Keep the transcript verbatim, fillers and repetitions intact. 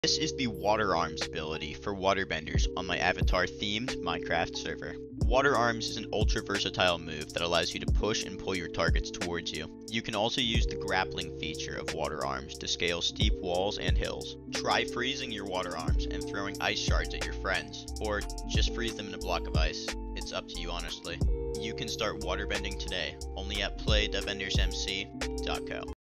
This is the Water Arms ability for waterbenders on my avatar-themed Minecraft server. Water Arms is an ultra-versatile move that allows you to push and pull your targets towards you. You can also use the grappling feature of Water Arms to scale steep walls and hills. Try freezing your Water Arms and throwing ice shards at your friends, or just freeze them in a block of ice. It's up to you, honestly. You can start waterbending today, only at play dot benders M C dot co.